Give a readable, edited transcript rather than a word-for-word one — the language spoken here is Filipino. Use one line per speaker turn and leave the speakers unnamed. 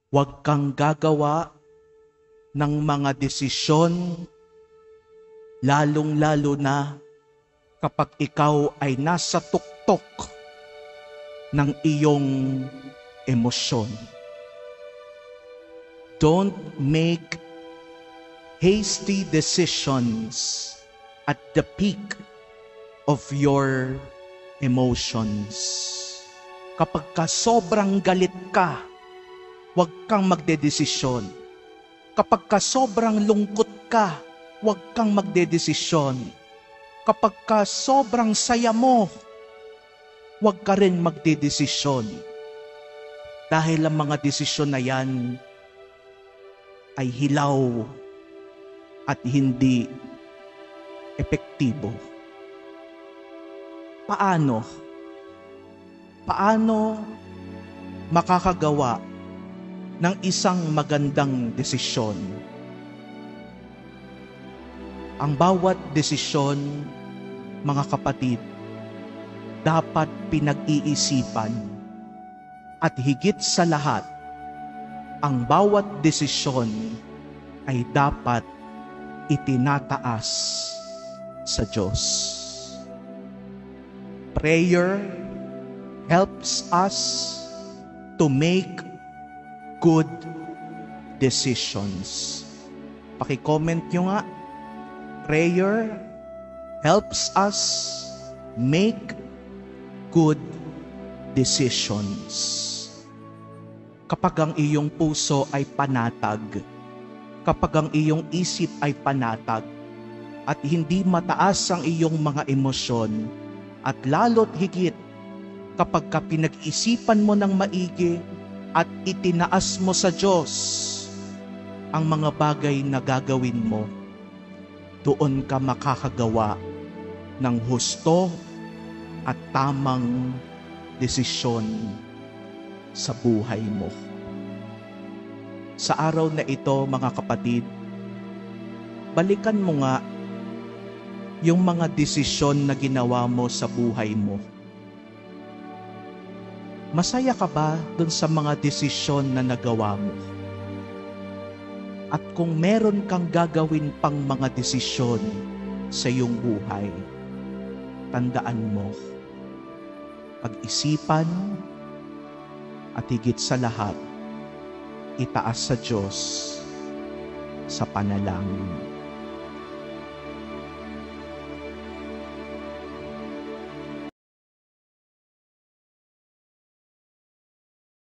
Huwag kang gagawa ng mga desisyon, lalong-lalo na kapag ikaw ay nasa tuktok ng iyong emosyon. Don't make hasty decisions at the peak of your emotions. Kapag sobrang galit ka, huwag kang magdedesisyon. Kapag sobrang lungkot ka, huwag kang magdedesisyon. Kapag sobrang saya mo, huwag ka rin magdedesisyon. Dahil ang mga desisyon na yan ay hilaw at hindi epektibo. Paano makakagawa ng isang magandang desisyon? Ang bawat desisyon, mga kapatid, dapat pinag-iisipan. At higit sa lahat, ang bawat desisyon ay dapat itinataas sa Diyos. Prayer helps us to make good decisions. Paki-comment nyo nga, prayer helps us make good decisions. Kapag ang iyong puso ay panatag, kapag ang iyong isip ay panatag, at hindi mataas ang iyong mga emosyon, at lalo't higit kapag pinag-isipan mo ng maigi at itinaas mo sa Diyos ang mga bagay na gagawin mo, doon ka makakagawa ng husto at tamang desisyon sa buhay mo. Sa araw na ito, mga kapatid, balikan mo nga yung mga desisyon na ginawa mo sa buhay mo. Masaya ka ba dun sa mga desisyon na nagawa mo? At kung meron kang gagawin pang mga desisyon sa iyong buhay, tandaan mo, pag-isipan at higit sa lahat, itaas sa Diyos sa panalangin.